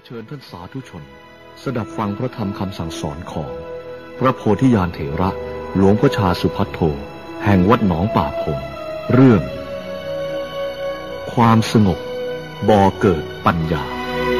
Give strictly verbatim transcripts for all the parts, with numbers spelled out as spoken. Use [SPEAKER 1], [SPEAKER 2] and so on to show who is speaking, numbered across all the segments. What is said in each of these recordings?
[SPEAKER 1] เชิญท่านสาธุชนสดับฟังพระธรรมคำสั่งสอนของพระโพธิญาณเถระหลวงพ่อชาสุภัทโทแห่งวัดหนองป่าพงเรื่องความสงบบ่อเกิดปัญญา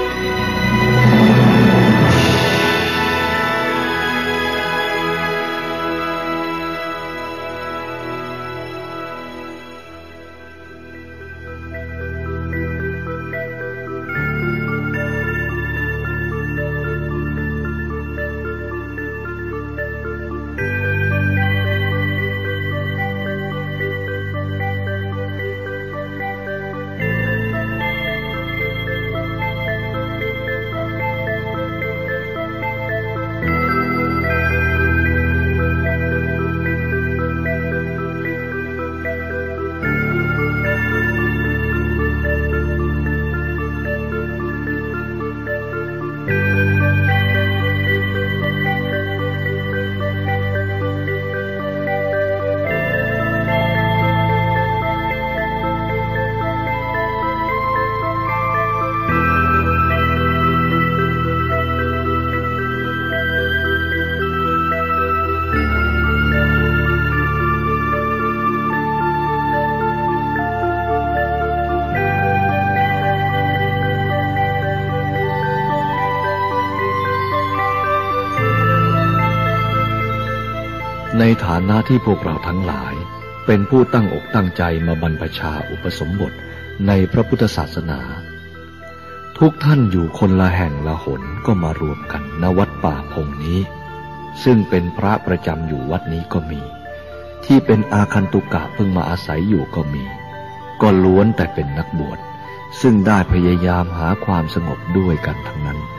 [SPEAKER 1] ในฐานะที่พวกเราทั้งหลายเป็นผู้ตั้งอกตั้งใจมาบรรพชาอุปสมบทในพระพุทธศาสนาทุกท่านอยู่คนละแห่งละหนก็มารวมกันณวัดป่าพงนี้ซึ่งเป็นพระประจำอยู่วัดนี้ก็มีที่เป็นอาคันตุกะเพิ่งมาอาศัยอยู่ก็มีก็ล้วนแต่เป็นนักบวชซึ่งได้พยายามหาความสงบด้วยกันทั้งนั้น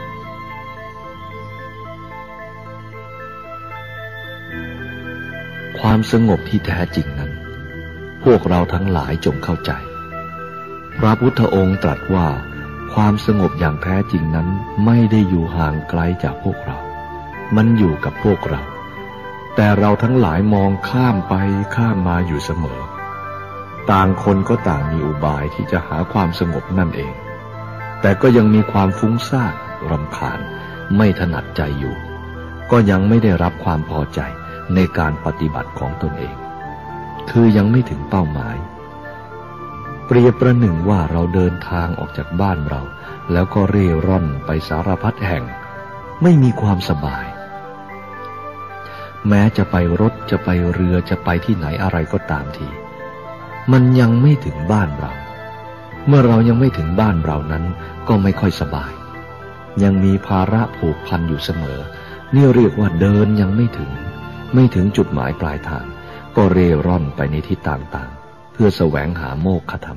[SPEAKER 1] ความสงบที่แท้จริงนั้นพวกเราทั้งหลายจงเข้าใจพระพุทธองค์ตรัสว่าความสงบอย่างแท้จริงนั้นไม่ได้อยู่ห่างไกลจากพวกเรามันอยู่กับพวกเราแต่เราทั้งหลายมองข้ามไปข้ามมาอยู่เสมอต่างคนก็ต่างมีอุบายที่จะหาความสงบนั่นเองแต่ก็ยังมีความฟุ้งซ่านรำคาญไม่ถนัดใจอยู่ก็ยังไม่ได้รับความพอใจในการปฏิบัติของตนเองคือยังไม่ถึงเป้าหมายเปรียบประหนึ่งว่าเราเดินทางออกจากบ้านเราแล้วก็เร่ร่อนไปสารพัดแห่งไม่มีความสบายแม้จะไปรถจะไปเรือจะไปที่ไหนอะไรก็ตามทีมันยังไม่ถึงบ้านเราเมื่อเรายังไม่ถึงบ้านเรานั้นก็ไม่ค่อยสบายยังมีภาระผูกพันอยู่เสมอนี่เรียกว่าเดินยังไม่ถึงไม่ถึงจุดหมายปลายทางก็เร่ร่อนไปในทิศต่างๆเพื่อแสวงหาโมกขธรรม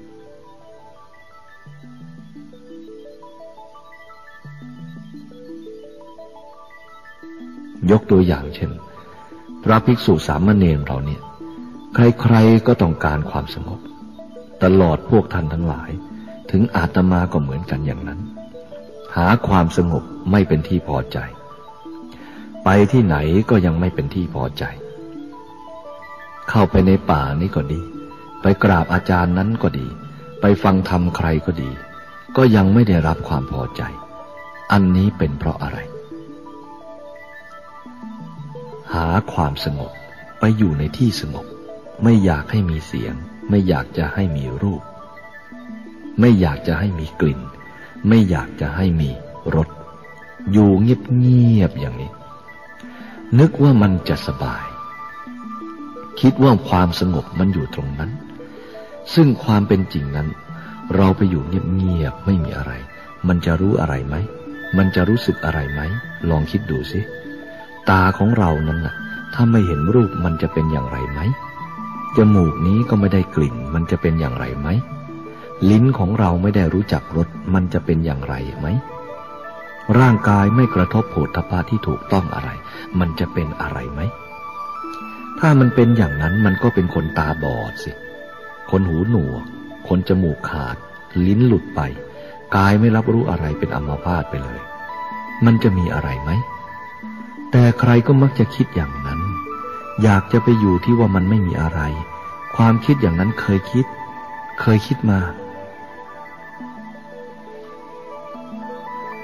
[SPEAKER 1] ยกตัวอย่างเช่นพระภิกษุสามเณรเราเนี่ยใครๆก็ต้องการความสงบตลอดพวกท่านทั้งหลายถึงอาตมาก็เหมือนกันอย่างนั้นหาความสงบไม่เป็นที่พอใจไปที่ไหนก็ยังไม่เป็นที่พอใจเข้าไปในป่านี่ก็ดีไปกราบอาจารย์นั้นก็ดีไปฟังธรรมใครก็ดีก็ยังไม่ได้รับความพอใจอันนี้เป็นเพราะอะไรหาความสงบไปอยู่ในที่สงบไม่อยากให้มีเสียงไม่อยากจะให้มีรูปไม่อยากจะให้มีกลิ่นไม่อยากจะให้มีรสอยู่เงียบๆอย่างนี้นึกว่ามันจะสบายคิดว่าความสงบมันอยู่ตรงนั้นซึ่งความเป็นจริงนั้นเราไปอยู่เงียบๆไม่มีอะไรมันจะรู้อะไรไหมมันจะรู้สึกอะไรไหมลองคิดดูสิตาของเรานั้นน่ะถ้าไม่เห็นรูปมันจะเป็นอย่างไรไหมจมูกนี้ก็ไม่ได้กลิ่นมันจะเป็นอย่างไรไหมลิ้นของเราไม่ได้รู้จักรสมันจะเป็นอย่างไรไหมร่างกายไม่กระทบโผฏฐัพพะที่ถูกต้องอะไรมันจะเป็นอะไรไหมถ้ามันเป็นอย่างนั้นมันก็เป็นคนตาบอดสิคนหูหนวกคนจมูกขาดลิ้นหลุดไปกายไม่รับรู้อะไรเป็นอัมพาตไปเลยมันจะมีอะไรไหมแต่ใครก็มักจะคิดอย่างนั้นอยากจะไปอยู่ที่ว่ามันไม่มีอะไรความคิดอย่างนั้นเคยคิดเคยคิดมา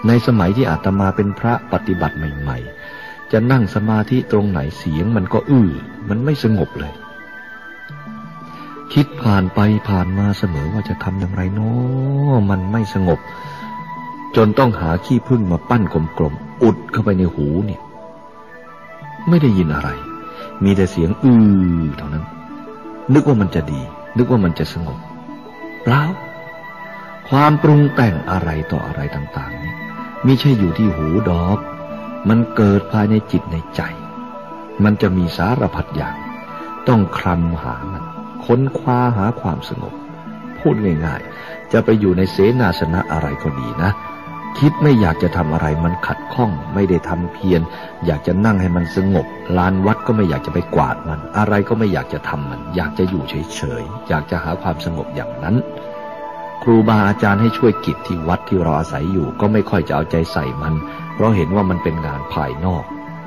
[SPEAKER 1] ในสมัยที่อาตมาเป็นพระปฏิบัติใหม่ๆจะนั่งสมาธิตรงไหนเสียงมันก็อื้อมันไม่สงบเลยคิดผ่านไปผ่านมาเสมอว่าจะทำอย่างไรเนาะมันไม่สงบจนต้องหาขี้ผึ้งมาปั้นกลมๆอุดเข้าไปในหูเนี่ยไม่ได้ยินอะไรมีแต่เสียงอื้อเท่านั้นนึกว่ามันจะดีนึกว่ามันจะสงบเปล่าความปรุงแต่งอะไรต่ออะไรต่างๆนี้ไม่ใช่อยู่ที่หูดอกมันเกิดภายในจิตในใจมันจะมีสารพัดอย่างต้องคลำหามันค้นคว้าหาความสงบพูดง่ายๆจะไปอยู่ในเสนาสนะอะไรก็ดีนะคิดไม่อยากจะทำอะไรมันขัดข้องไม่ได้ทำเพียรอยากจะนั่งให้มันสงบลานวัดก็ไม่อยากจะไปกวาดมันอะไรก็ไม่อยากจะทำมันอยากจะอยู่เฉยๆอยากจะหาความสงบอย่างนั้นครูบาอาจารย์ให้ช่วยกิจที่วัดที่เราอาศัยอยู่ก็ไม่ค่อยจะเอาใจใส่มันเพราะเห็นว่ามันเป็นงานภายนอก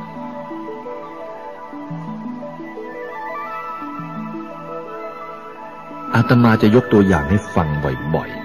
[SPEAKER 1] อาตมาจะยกตัวอย่างให้ฟังบ่อย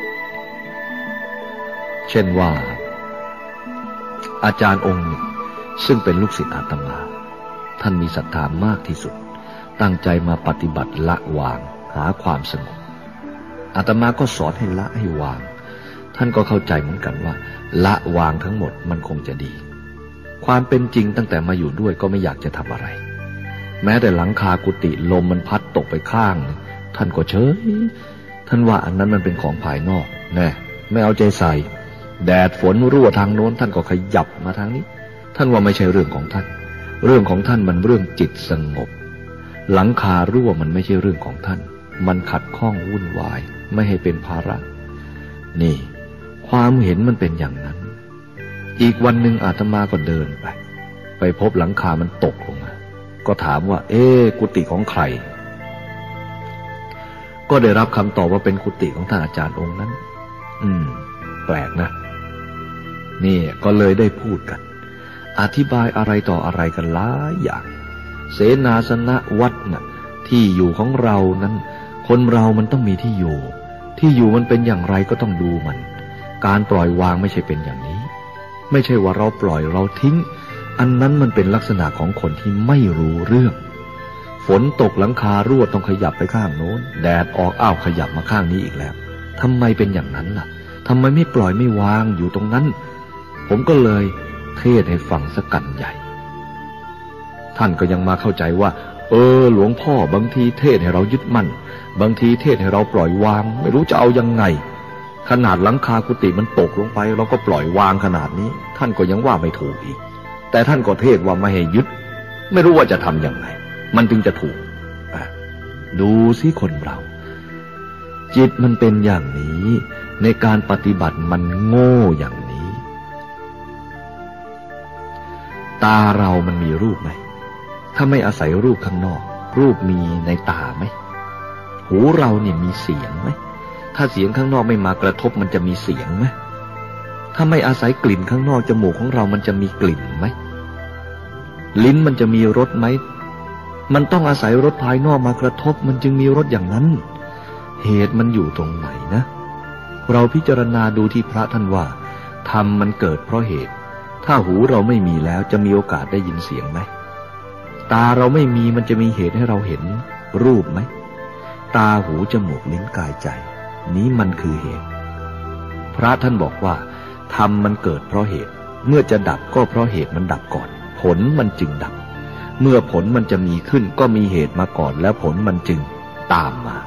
[SPEAKER 1] ๆเช่นว่าอาจารย์องค์หนึ่งซึ่งเป็นลูกศิษย์อาตมาท่านมีศรัทธามากที่สุดตั้งใจมาปฏิบัติละวางหาความสงบอาตมาก็สอนให้ละให้วางท่านก็เข้าใจเหมือนกันว่าละวางทั้งหมดมันคงจะดีความเป็นจริงตั้งแต่มาอยู่ด้วยก็ไม่อยากจะทำอะไรแม้แต่หลังคากุฏิลมมันพัดตกไปข้างท่านก็เฉยท่านว่าอันนั้นมันเป็นของภายนอกแน่ไม่เอาใจใส่แดดฝนรั่วทางโน้นท่านก็ขยับมาทางนี้ท่านว่าไม่ใช่เรื่องของท่านเรื่องของท่านมันเรื่องจิตสงบหลังคารั่วมันไม่ใช่เรื่องของท่านมันขัดข้องวุ่นวายไม่ให้เป็นภาระนี่ความเห็นมันเป็นอย่างนั้นอีกวันหนึ่งอาตมาก็เดินไปไปพบหลังคามันตกลงมาก็ถามว่าเอ๊ะกุฏิของใครก็ได้รับคำตอบว่าเป็นกุฏิของท่านอาจารย์องค์นั้นอืมแปลกนะนี่ก็เลยได้พูดกันอธิบายอะไรต่ออะไรกันหลายอย่างเสนาสนะวัดน่ะที่อยู่ของเรานั้นคนเรามันต้องมีที่อยู่ที่อยู่มันเป็นอย่างไรก็ต้องดูมันการปล่อยวางไม่ใช่เป็นอย่างนี้ไม่ใช่ว่าเราปล่อยเราทิ้งอันนั้นมันเป็นลักษณะของคนที่ไม่รู้เรื่องฝนตกหลังคารั่วต้องขยับไปข้างโน้นแดดออกอ้าวขยับมาข้างนี้อีกแล้วทำไมเป็นอย่างนั้นล่ะทำไมไม่ปล่อยไม่วางอยู่ตรงนั้นผมก็เลยเทศให้ฟังสักกันใหญ่ท่านก็ยังมาเข้าใจว่าเออหลวงพ่อบางทีเทศให้เรายึดมั่นบางทีเทศให้เราปล่อยวางไม่รู้จะเอายังไงขนาดหลังคากุฏิมันตกลงไปเราก็ปล่อยวางขนาดนี้ท่านก็ยังว่าไม่ถูกอีกแต่ท่านก็เทศว่าไม่ให้ยึดไม่รู้ว่าจะทำยังไงมันจึงจะถูกดูสิคนเราจิตมันเป็นอย่างนี้ในการปฏิบัติมันโง่อย่างนี้ตาเรามันมีรูปไหมถ้าไม่อาศัยรูปข้างนอกรูปมีในตาไหมหูเราเนี่ยมีเสียงไหมถ้าเสียงข้างนอกไม่มากระทบมันจะมีเสียงไหมถ้าไม่อาศัยกลิ่นข้างนอกจมูกของเรามันจะมีกลิ่นไหมลิ้นมันจะมีรสไหมมันต้องอาศัยรสภายนอกมากระทบมันจึงมีรสอย่างนั้นเหตุมันอยู่ตรงไหนนะเราพิจารณาดูที่พระท่านว่าธรรมมันเกิดเพราะเหตุถ้าหูเราไม่มีแล้วจะมีโอกาสได้ยินเสียงไหมตาเราไม่มีมันจะมีเหตุให้เราเห็นรูปไหมตาหูจมูกลิ้นกายใจนี้มันคือเหตุพระท่านบอกว่าธรรมมันเกิดเพราะเหตุเมื่อจะดับก็เพราะเหตุมันดับก่อนผลมันจึงดับเมื่อผลมันจะมีขึ้นก็มีเหตุมาก่อนแล้วผลมันจึงตามมา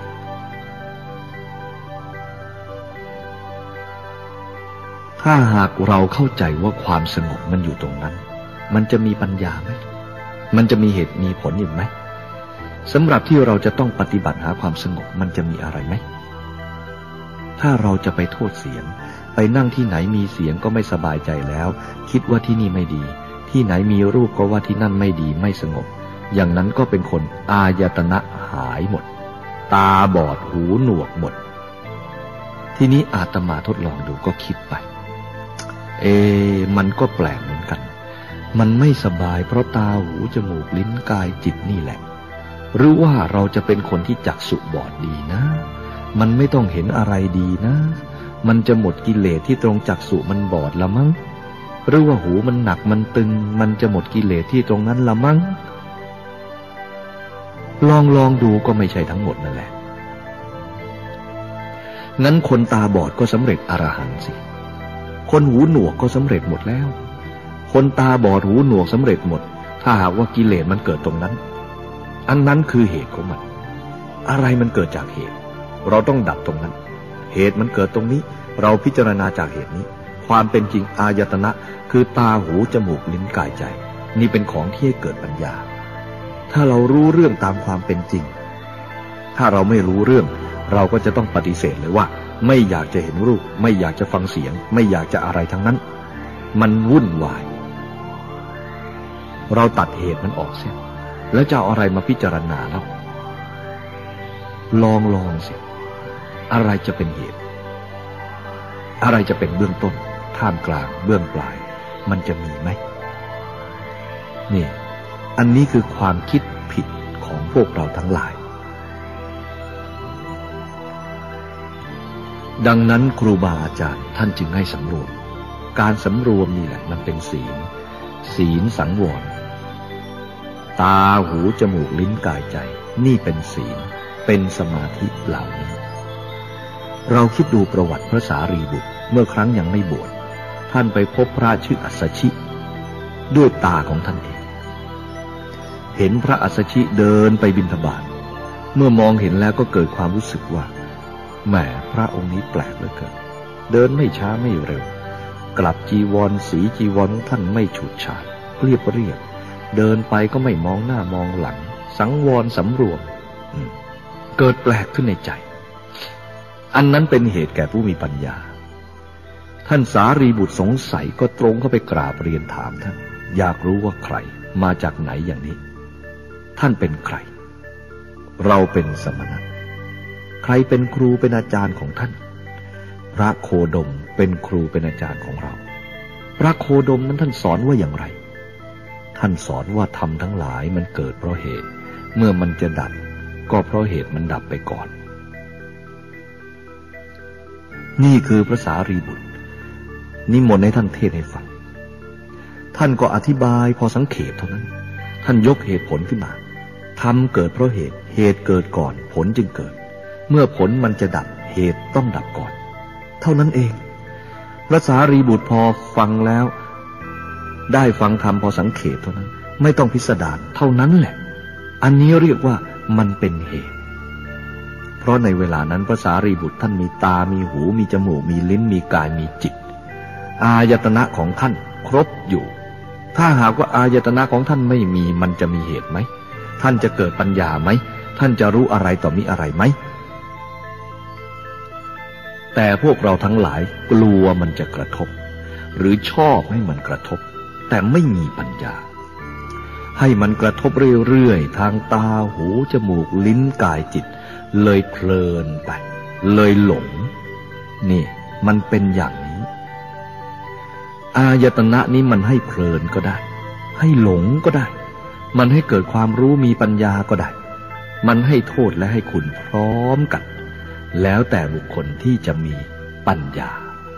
[SPEAKER 1] ถ้าหากเราเข้าใจว่าความสงบมันอยู่ตรงนั้นมันจะมีปัญญาไหมมันจะมีเหตุมีผลอยู่ไหมสำหรับที่เราจะต้องปฏิบัติหาความสงบมันจะมีอะไรไหมถ้าเราจะไปโทษเสียงไปนั่งที่ไหนมีเสียงก็ไม่สบายใจแล้วคิดว่าที่นี่ไม่ดีที่ไหนมีรูปก็ว่าที่นั่นไม่ดีไม่สงบอย่างนั้นก็เป็นคนอายตนะหายหมดตาบอดหูหนวกหมดทีนี้อาตมาทดลองดูก็คิดไปเอมันก็แปลกเหมือนกันมันไม่สบายเพราะตาหูจมูกลิ้นกายจิตนี่แหละหรือว่าเราจะเป็นคนที่จักษุบอดดีนะมันไม่ต้องเห็นอะไรดีนะมันจะหมดกิเลสที่ตรงจักษุมันบอดละมั้งหรือว่าหูมันหนักมันตึงมันจะหมดกิเลสที่ตรงนั้นละมั้งลองลองดูก็ไม่ใช่ทั้งหมดนั่นแหละงั้นคนตาบอดก็สำเร็จอรหันต์สิคนหูหนวกก็สำเร็จหมดแล้วคนตาบอดหูหนวกสำเร็จหมดถ้าหากว่ากิเลสมันเกิดตรงนั้นอันนั้นคือเหตุของมันอะไรมันเกิดจากเหตุเราต้องดับตรงนั้นเหตุมันเกิดตรงนี้เราพิจารณาจากเหตุนี้ความเป็นจริงอายตนะคือตาหูจมูกลิ้นกายใจนี่เป็นของที่ให้เกิดปัญญาถ้าเรารู้เรื่องตามความเป็นจริงถ้าเราไม่รู้เรื่องเราก็จะต้องปฏิเสธเลยว่าไม่อยากจะเห็นรูปไม่อยากจะฟังเสียงไม่อยากจะอะไรทั้งนั้นมันวุ่นวายเราตัดเหตุมันออกเสียแล้วจะเอาอะไรมาพิจารณาแล้วลองลองสิอะไรจะเป็นเหตุอะไรจะเป็นเบื้องต้นท่ามกลางเบื้องปลายมันจะมีไหมนี่อันนี้คือความคิดผิดของพวกเราทั้งหลายดังนั้นครูบาอาจารย์ท่านจึงให้สำรวมการสำรวมนี่แหละมันเป็นศีลศีลสังวรตาหูจมูกลิ้นกายใจนี่เป็นศีลเป็นสมาธิเหล่านี้เราคิดดูประวัติพระสารีบุตรเมื่อครั้งยังไม่บวชท่านไปพบพระชื่ออัสสชิด้วยตาของท่านเองเห็นพระอัสสชิเดินไปบิณฑบาตเมื่อมองเห็นแล้วก็เกิดความรู้สึกว่าแหมพระองค์นี้แปลกเหลือเกินเดินไม่ช้าไม่เร็วกลับจีวรสีจีวรของท่านไม่ฉูดฉาดเรียบเรียบเดินไปก็ไม่มองหน้ามองหลังสังวรสำรวมเกิดแปลกขึ้นในใจอันนั้นเป็นเหตุแก่ผู้มีปัญญาท่านสารีบุตรสงสัยก็ตรงเข้าไปกราบเรียนถามท่านอยากรู้ว่าใครมาจากไหนอย่างนี้ท่านเป็นใครเราเป็นสมณะใครเป็นครูเป็นอาจารย์ของท่านพระโคดมเป็นครูเป็นอาจารย์ของเราพระโคดมนั้นท่านสอนว่าอย่างไรท่านสอนว่าธรรมทั้งหลายมันเกิดเพราะเหตุเมื่อมันจะดับก็เพราะเหตุมันดับไปก่อนนี่คือพระสารีบุตรนิมนต์ให้ท่านเทศให้ฟังท่านก็อธิบายพอสังเขปเท่านั้นท่านยกเหตุผลขึ้นมาธรรมเกิดเพราะเหตุเหตุเกิดก่อนผลจึงเกิดเมื่อผลมันจะดับเหตุต้องดับก่อนเท่านั้นเองพระสารีบุตรพอฟังแล้วได้ฟังธรรมพอสังเขปเท่านั้นไม่ต้องพิสดารเท่านั้นแหละอันนี้เรียกว่ามันเป็นเหตุเพราะในเวลานั้นพระสารีบุตรท่านมีตามีหูมีจมูกมีลิ้นมีกายมีจิตอายตนะของท่านครบอยู่ถ้าหากว่าอายตนะของท่านไม่มีมันจะมีเหตุไหมท่านจะเกิดปัญญาไหมท่านจะรู้อะไรต่อมีอะไรไหมแต่พวกเราทั้งหลายกลัวมันจะกระทบหรือชอบให้มันกระทบแต่ไม่มีปัญญาให้มันกระทบเรื่อยๆทางตาหูจมูกลิ้นกายจิตเลยเพลินไปเลยหลงนี่มันเป็นอย่างนี้อายตนะนี้มันให้เพลินก็ได้ให้หลงก็ได้มันให้เกิดความรู้มีปัญญาก็ได้มันให้โทษและให้คุณพร้อมกันแล้วแต่บุคคลที่จะมีปัญญา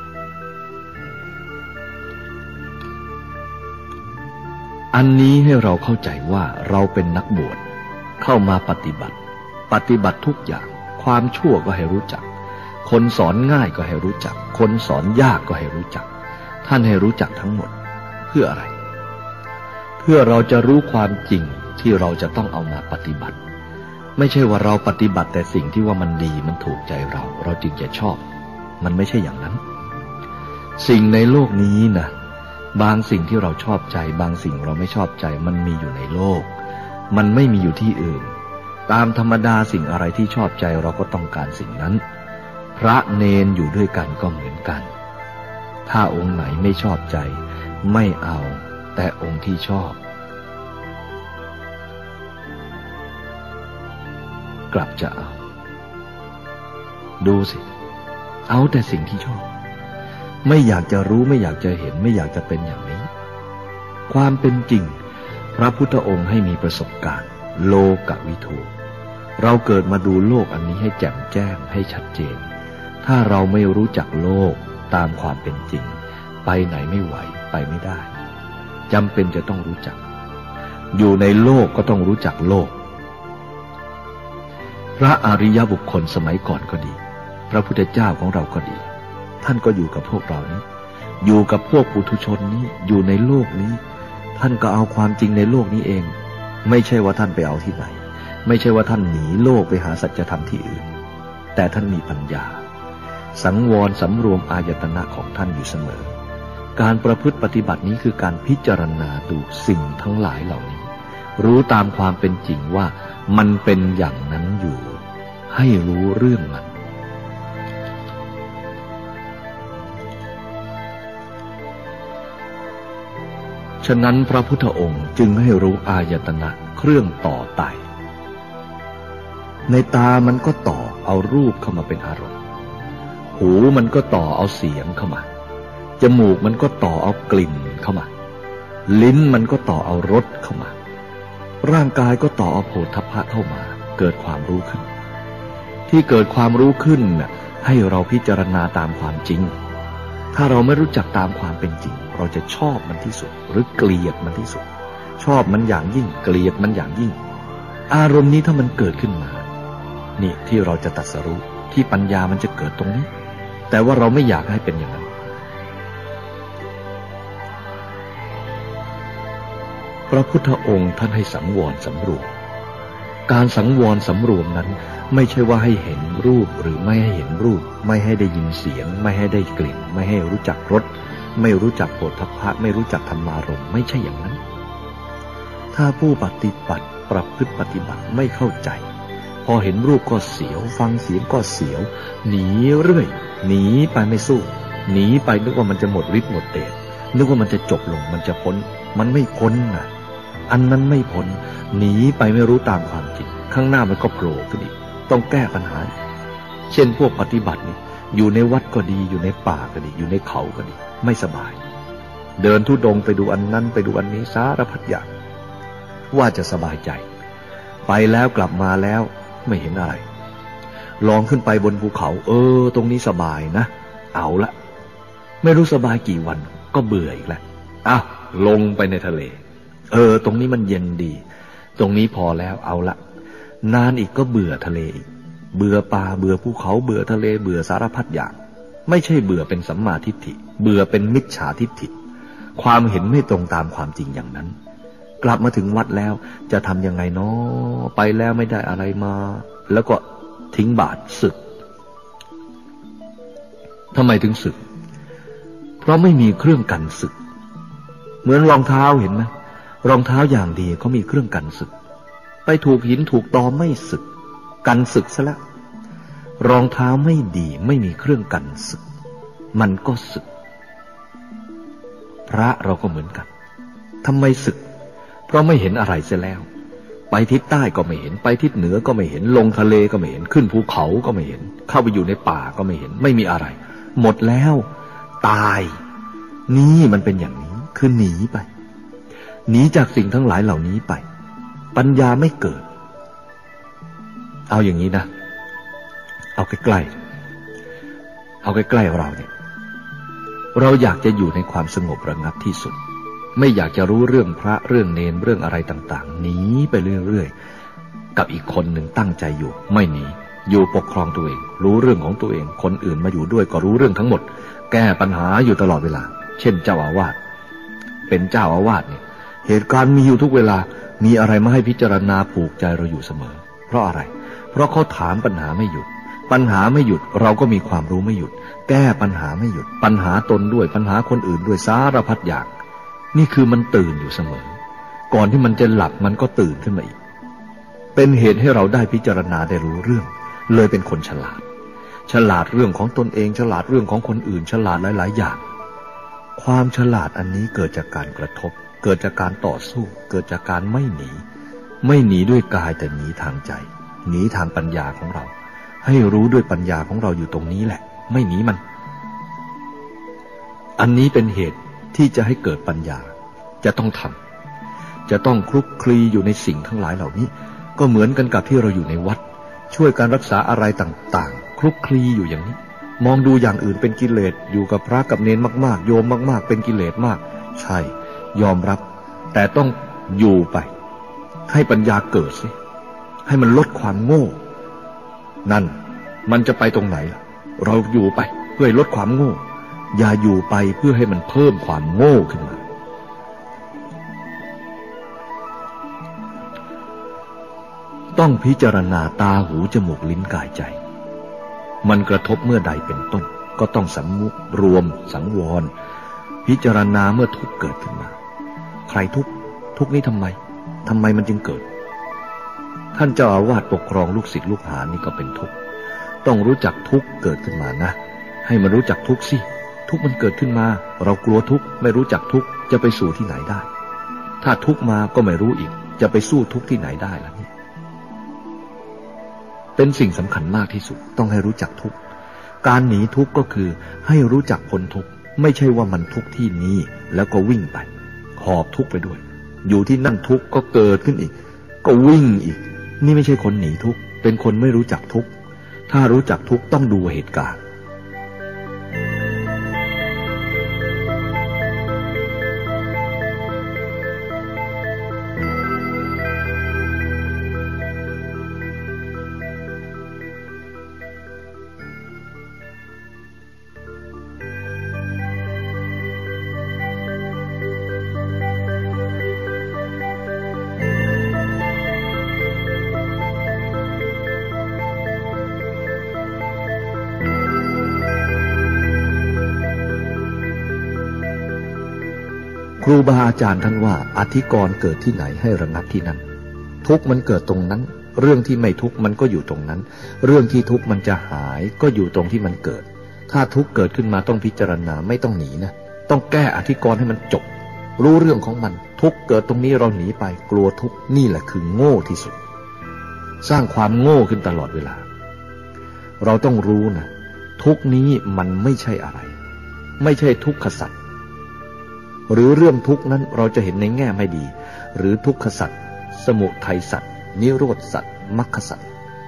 [SPEAKER 1] อันนี้ให้เราเข้าใจว่าเราเป็นนักบวชเข้ามาปฏิบัติปฏิบัติทุกอย่างความชั่วก็ให้รู้จักคนสอนง่ายก็ให้รู้จักคนสอนยากก็ให้รู้จักท่านให้รู้จักทั้งหมดเพื่ออะไรเพื่อเราจะรู้ความจริงที่เราจะต้องเอามาปฏิบัติไม่ใช่ว่าเราปฏิบัติแต่สิ่งที่ว่ามันดีมันถูกใจเราเราจึงจะชอบมันไม่ใช่อย่างนั้นสิ่งในโลกนี้นะบางสิ่งที่เราชอบใจบางสิ่งเราไม่ชอบใจมันมีอยู่ในโลกมันไม่มีอยู่ที่อื่นตามธรรมดาสิ่งอะไรที่ชอบใจเราก็ต้องการสิ่งนั้นพระเนนอยู่ด้วยกันก็เหมือนกันถ้าองค์ไหนไม่ชอบใจไม่เอาแต่องค์ที่ชอบกลับจะเอาดูสิเอาแต่สิ่งที่ชอบไม่อยากจะรู้ไม่อยากจะเห็นไม่อยากจะเป็นอย่างนี้ความเป็นจริงพระพุทธองค์ให้มีประสบการณ์โลกวิถูเราเกิดมาดูโลกอันนี้ให้แจ่มแจ้งให้ชัดเจนถ้าเราไม่รู้จักโลกตามความเป็นจริงไปไหนไม่ไหวไปไม่ได้จำเป็นจะต้องรู้จักอยู่ในโลกก็ต้องรู้จักโลกพระอริยบุคคลสมัยก่อนก็ดีพระพุทธเจ้าของเราก็ดีท่านก็อยู่กับพวกเรานี้อยู่กับพวกปุถุชนนี้อยู่ในโลกนี้ท่านก็เอาความจริงในโลกนี้เองไม่ใช่ว่าท่านไปเอาที่ไหนไม่ใช่ว่าท่านหนีโลกไปหาสัจธรรมที่อื่นแต่ท่านมีปัญญาสังวรสำรวมอายตนะของท่านอยู่เสมอการประพฤติปฏิบัตินี้คือการพิจารณาดูสิ่งทั้งหลายเหล่านี้รู้ตามความเป็นจริงว่ามันเป็นอย่างนั้นอยู่ให้รู้เรื่องมันฉะนั้นพระพุทธองค์จึงให้รู้อายตนะเครื่องต่อไต่ในตามันก็ต่อเอารูปเข้ามาเป็นอารมณ์หูมันก็ต่อเอาเสียงเข้ามาจมูกมันก็ต่อเอากลิ่นเข้ามาลิ้นมันก็ต่อเอารสเข้ามาร่างกายก็ต่อเอาโผฏฐัพพะเข้ามาเกิดความรู้ขึ้นที่เกิดความรู้ขึ้นน่ะให้เราพิจารณาตามความจริงถ้าเราไม่รู้จักตามความเป็นจริงเราจะชอบมันที่สุดหรือเกลียดมันที่สุดชอบมันอย่างยิ่งเกลียดมันอย่างยิ่งอารมณ์นี้ถ้ามันเกิดขึ้นมานี่ที่เราจะตรัสรู้ที่ปัญญามันจะเกิดตรงนี้แต่ว่าเราไม่อยากให้เป็นอย่างนั้นพระพุทธองค์ท่านให้สังวรสำรวมการสังวรสำรวมนั้นไม่ใช่ว่าให้เห็นรูปหรือไม่ให้เห็นรูปไม่ให้ได้ยินเสียงไม่ให้ได้กลิ่นไม่ให้รู้จักรสไม่รู้จักโผฏฐัพพะไม่รู้จักธรรมารมณ์ไม่ใช่อย่างนั้นถ้าผู้ปฏิบัติประพฤติปฏิบัติไม่เข้าใจพอเห็นรูปก็เสียวฟังเสียงก็เสียวหนีเรื่อยหนีไปไม่สู้หนีไปนึกว่ามันจะหมดฤทธิ์หมดเดชนึกว่ามันจะจบลงมันจะพ้นมันไม่พ้นนะอันนั้นไม่พ้นหนีไปไม่รู้ตามความจริงข้างหน้ามันก็โผล่ขึ้นอีกต้องแก้ปัญหาเช่นพวกปฏิบัตินี่อยู่ในวัดก็ดีอยู่ในป่าก็ดีอยู่ในเขาก็ดีไม่สบายเดินธุดงค์ไปดูอันนั้นไปดูอันนี้สารพัดอย่างว่าจะสบายใจไปแล้วกลับมาแล้วไม่เห็นอะไรลองขึ้นไปบนภูเขาเออตรงนี้สบายนะเอาละไม่รู้สบายกี่วันก็เบื่ออีกแล้วอ้าวลงไปในทะเลเออตรงนี้มันเย็นดีตรงนี้พอแล้วเอาละนานอีกก็เบื่อทะเลอีกเบื่อป่าเบื่อภูเขาเบื่อทะเลเบื่อสารพัดอย่างไม่ใช่เบื่อเป็นสัมมาทิฏฐิเบื่อเป็นมิจฉาทิฏฐิความเห็นไม่ตรงตามความจริงอย่างนั้นกลับมาถึงวัดแล้วจะทำยังไงเนาะไปแล้วไม่ได้อะไรมาแล้วก็ทิ้งบาตรสึกทำไมถึงสึกเพราะไม่มีเครื่องกันสึกเหมือนรองเท้าเห็นไหมรองเท้าอย่างดีเขามีเครื่องกันสึกไปถูกหินถูกตอไม่สึกกันสึกซะแล้วรองเท้าไม่ดีไม่มีเครื่องกันสึกมันก็สึกพระเราก็เหมือนกันทำไมสึกเพราะไม่เห็นอะไรเสียแล้วไปทิศใต้ก็ไม่เห็นไปทิศเหนือก็ไม่เห็นลงทะเลก็ไม่เห็นขึ้นภูเขาก็ไม่เห็นเข้าไปอยู่ในป่าก็ไม่เห็นไม่มีอะไรหมดแล้วตายนี่มันเป็นอย่างนี้คือหนีไปหนีจากสิ่งทั้งหลายเหล่านี้ไปปัญญาไม่เกิดเอาอย่างนี้นะเอาใกล้ๆเอาใกล้ๆเราเนี่ยเราอยากจะอยู่ในความสงบระงับที่สุดไม่อยากจะรู้เรื่องพระเรื่องเนรเรื่องอะไรต่างๆหนีไปเรื่อยๆกับอีกคนหนึ่งตั้งใจอยู่ไม่หนีอยู่ปกครองตัวเองรู้เรื่องของตัวเองคนอื่นมาอยู่ด้วยก็รู้เรื่องทั้งหมดแก้ปัญหาอยู่ตลอดเวลาเช่นเจ้าอาวาสเป็นเจ้าอาวาสเนี่ยเหตุการณ์มีอยู่ทุกเวลามีอะไรมาให้พิจารณาผูกใจเราอยู่เสมอเพราะอะไรเพราะเขาถามปัญหาไม่หยุดปัญหาไม่หยุดเราก็มีความรู้ไม่หยุดแก้ปัญหาไม่หยุดปัญหาตนด้วยปัญหาคนอื่นด้วยสารพัดอย่างนี่คือมันตื่นอยู่เสมอก่อนที่มันจะหลับมันก็ตื่นขึ้นมาอีกเป็นเหตุให้เราได้พิจารณาได้รู้เรื่องเลยเป็นคนฉลาดฉลาดเรื่องของตนเองฉลาดเรื่องของคนอื่นฉลาดหลายๆอย่างความฉลาดอันนี้เกิดจากการกระทบเกิดจากการต่อสู้เกิดจากการไม่หนีไม่หนีด้วยกายแต่หนีทางใจหนีทางปัญญาของเราให้รู้ด้วยปัญญาของเราอยู่ตรงนี้แหละไม่หนีมันอันนี้เป็นเหตุที่จะให้เกิดปัญญาจะต้องทำจะต้องคลุกคลีอยู่ในสิ่งทั้งหลายเหล่านี้ก็เหมือนกันกับที่เราอยู่ในวัดช่วยการรักษาอะไรต่างๆคลุกคลีอยู่อย่างนี้
[SPEAKER 2] มองดูอย่างอื่นเป็นกิเลสอยู่กับพระกับเนรมากๆโยมมากๆเป็นกิเลสมากใช่ยอมรับแต่ต้องอยู่ไปให้ปัญญาเกิดสิให้มันลดความโง่นั่นมันจะไปตรงไหนล่ะเราอยู่ไปเพื่อลดความโง่อย่าอยู่ไปเพื่อให้มันเพิ่มความโง่ขึ้นมาต้องพิจารณาตาหูจมูกลิ้นกายใจมันกระทบเมื่อใดเป็นต้นก็ต้องสำนึกรวมสังวรพิจารณาเมื่อทุกข์เกิดขึ้นมาใครทุกข์ทุกข์นี้ทำไมทำไมมันจึงเกิดท่านเจ้าอาวาสปกครองลูกศิษย์ลูกหานี่ก็เป็นทุกข์ต้องรู้จักทุกข์เกิดขึ้นมานะให้มันรู้จักทุกข์สิทุกข์มันเกิดขึ้นมาเรากลัวทุกข์ไม่รู้จักทุกข์จะไปสู่ที่ไหนได้ถ้าทุกข์มาก็ไม่รู้อีกจะไปสู้ทุกข์ที่ไหนได้ล่ะนี่เป็นสิ่งสำคัญมากที่สุดต้องให้รู้จักทุกข์การหนีทุกข์ก็คือให้รู้จักพ้นทุกข์ไม่ใช่ว่ามันทุกข์ที่นี้แล้วก็วิ่งไปหอบทุกข์ไปด้วยอยู่ที่นั่นทุกข์ก็เกิดขึ้นอีกก็วิ่งอีกนี่ไม่ใช่คนหนีทุกข์เป็นคนไม่รู้จักทุกข์ถ้ารู้จักทุกข์ต้องดูเหตุการณ์ครูบาอาจารย์ท่านว่าอธิกรณ์เกิดที่ไหนให้ระงับที่นั่นทุกข์มันเกิดตรงนั้นเรื่องที่ไม่ทุกข์มันก็อยู่ตรงนั้นเรื่องที่ทุกข์มันจะหายก็อยู่ตรงที่มันเกิดถ้าทุกข์เกิดขึ้นมาต้องพิจารณาไม่ต้องหนีนะต้องแก้อธิกรณ์ให้มันจบรู้เรื่องของมันทุกข์เกิดตรงนี้เราหนีไปกลัวทุกข์นี่แหละคือโง่ที่สุดสร้างความโง่ขึ้นตลอดเวลาเราต้องรู้นะทุกข์นี้มันไม่ใช่อะไรไม่ใช่ทุกขสัจหรือเรื่องทุกข์นั้นเราจะเห็นในแง่ไม่ดีหรือทุกขสัจสมุทัยสัจนิโรธสัจมรรคสัจ